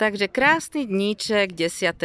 Takže krásny dníček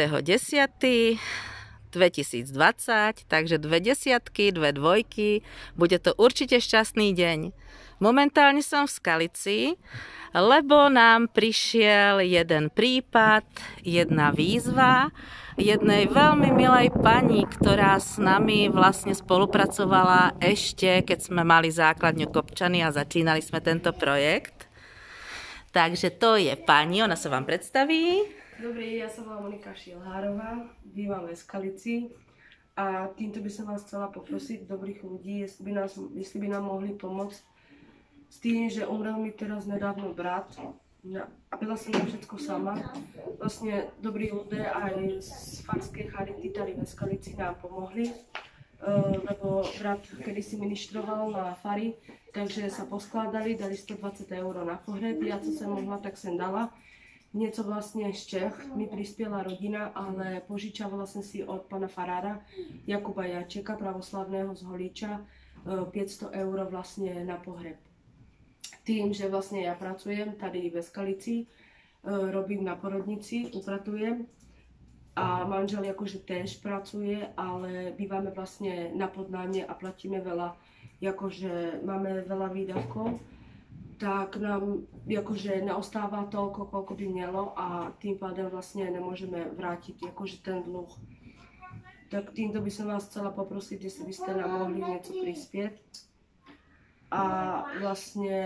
10.10.2020, takže 2 desiatky, 2 dvojky, bude to určite šťastný deň. Momentálne som v Skalici, lebo nám prišiel jeden prípad, jedna výzva jednej veľmi milej pani, ktorá s nami vlastne spolupracovala ešte, keď sme mali základňu Kopčany a začínali sme tento projekt. Takže to je pani, ona sa vám predstaví. Dobrý, ja sa volám Monika Šilhárová, bývam v Skalici a týmto by som vás chcela poprosiť dobrých ľudí, jestli by nám mohli pomôcť s tým, že umrel mi teraz nedávno brat a byla som na všetko sama. Vlastne dobrí ľudia aj z Farskej charity tady ve Skalici nám pomohli, lebo brat kedysi ministroval na fari, takže sa poskládali, dali 120 € na pohreb, ja co som mohla, tak som dala. Něco vlastně z Čech mi prispěla rodina, ale požičavala jsem si od pana farára Jakuba Jačeka, pravoslavného z Holíča, 500 € vlastně na pohreb. Tým, že vlastně já pracujem tady ve Skalici, robím na porodnici, upratujem a manžel jakože též pracuje, ale býváme vlastně na podnámě a platíme veľa, jakože máme veľa výdavkov, tak nám jakože neostává toľko, koľko by mělo a tým pádem vlastně nemůžeme vrátit jakože ten dluh. Tak týmto by som vás chcela poprosiť, jestli byste nám mohli něco prispieť. A vlastne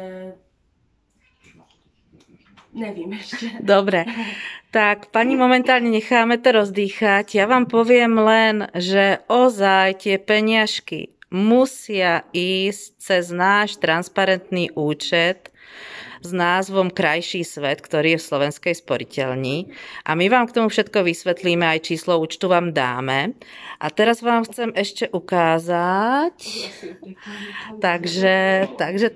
nevím ešte. Dobre, tak pani momentálne necháme to rozdýchať. Ja vám poviem len, že ozaj tie peniažky musia ísť cez náš transparentný účet s názvom Krajší svet, ktorý je v Slovenskej sporiteľni. A my vám k tomu všetko vysvetlíme, aj číslo účtu vám dáme. A teraz vám chcem ešte ukázať. Takže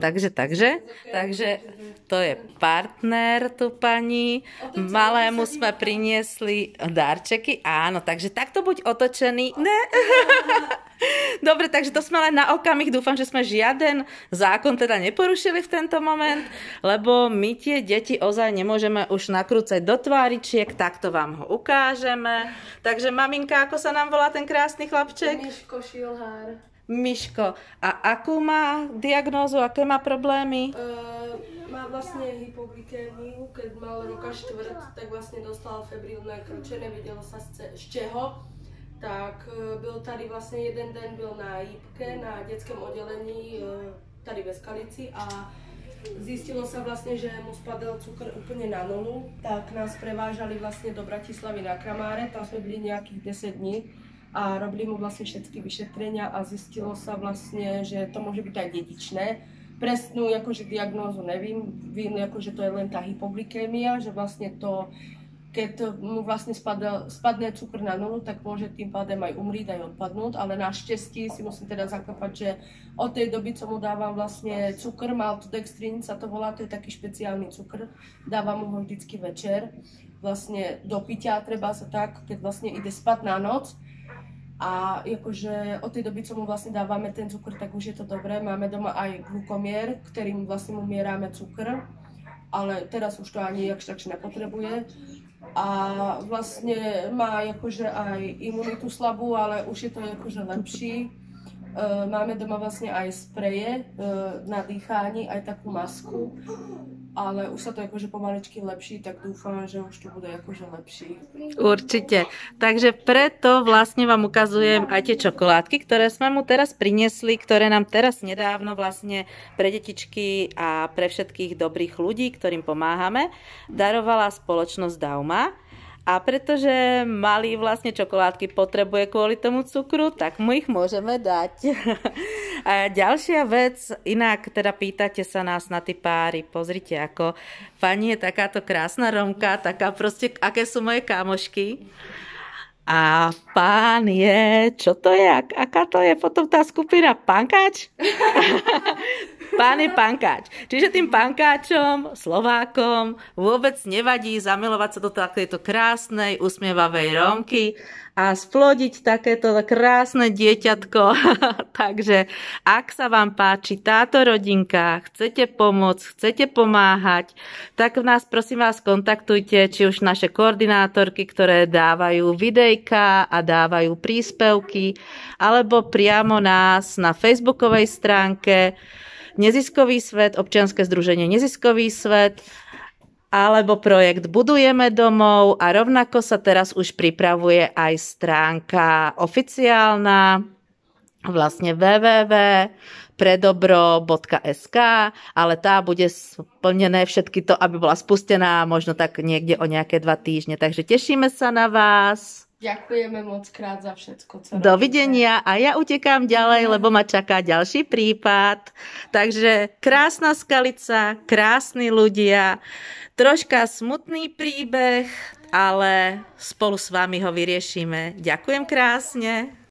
to je partner tu pani. Malému sme priniesli darčeky. Áno, takže takto buď otočený. Ne. Dobre, takže to sme len na okamih. Dúfam, že sme žiaden zákon teda neporušili v tento moment, lebo my tie deti ozaj nemôžeme už nakrúcať do tváričiek, takto vám ho ukážeme. Takže maminka, ako sa nám volá ten krásny chlapček? Miško Šilhár. Miško. A akú má diagnózu, aké má problémy? Má vlastne hypoglykémiu, keď mal roka štvrt, tak vlastne dostal febrilné krče, nevedelo sa z čeho. Tak byl tady vlastně jeden den byl na jípke, na dětském oddělení tady ve Skalici a zjistilo se vlastně, že mu spadl cukr úplně na nulu, tak nás prevážali vlastně do Bratislavy na Kramáre, tam jsme byli nějakých 10 dní a robili mu vlastně všetky vyšetrenia a zjistilo se vlastně, že to může být aj dedičné. Presnú jakože diagnózu nevím, vím jakože to je len tá hypoglykémia, že vlastně to keď mu vlastne spadne cukr na nulu, tak môže tým pádem aj umrieť, aj odpadnúť, ale našťastí si musím teda zaklepať, že od tej doby, co mu dávam vlastne cukr, maltodextrin sa to volá, to je taký špeciálny cukr, dávam mu ho vždycky večer, vlastne do pitia treba sa tak, keď vlastne ide spať na noc. A jakože od tej doby, co mu vlastne dávame ten cukr, tak už je to dobré, máme doma aj glukomier, ktorým vlastne mu mieráme cukr, ale teraz už to ani jakž tak nepotrebuje. A vlastne má jakože aj imunitu slabú, ale už je to jakože lepší. Máme doma vlastne aj spreje na dýchání, aj takú masku, ale už sa to jakože pomaličky lepší, tak dúfam, že už to bude jakože lepší. Určite. Takže preto vlastne vám ukazujem aj tie čokoládky, ktoré sme mu teraz priniesli, ktoré nám teraz nedávno vlastne pre detičky a pre všetkých dobrých ľudí, ktorým pomáhame, darovala spoločnosť Dauma. A pretože malý vlastne čokoládky potrebuje kvôli tomu cukru, tak mu ich môžeme dať. A ďalšia vec, inak teda pýtate sa nás na tí páry. Pozrite, ako pani je takáto krásna Romka, taká proste, aké sú moje kámošky. A pán je, čo to je? Aká to je potom tá skupina? Pankač? Pán je pankáč. Čiže tým pankáčom, Slovákom, vôbec nevadí zamilovať sa do takéto krásnej, usmievavej Rómky a splodiť takéto krásne dieťatko. Takže ak sa vám páči táto rodinka, chcete pomôcť, chcete pomáhať, tak nás prosím vás kontaktujte, či už naše koordinátorky, ktoré dávajú videjka a dávajú príspevky, alebo priamo nás na facebookovej stránke Neziskový svet, občianske združenie Neziskový svet, alebo projekt Budujeme domov a rovnako sa teraz už pripravuje aj stránka oficiálna, vlastne www.predobro.sk, ale tá bude splnené všetky to, aby bola spustená možno tak niekde o nejaké 2 týždne. Takže tešíme sa na vás. Ďakujeme moc krát za všetko, co robíte. Dovidenia a ja utekám ďalej, lebo ma čaká ďalší prípad. Takže krásna Skalica, krásni ľudia, troška smutný príbeh, ale spolu s vami ho vyriešime. Ďakujem krásne.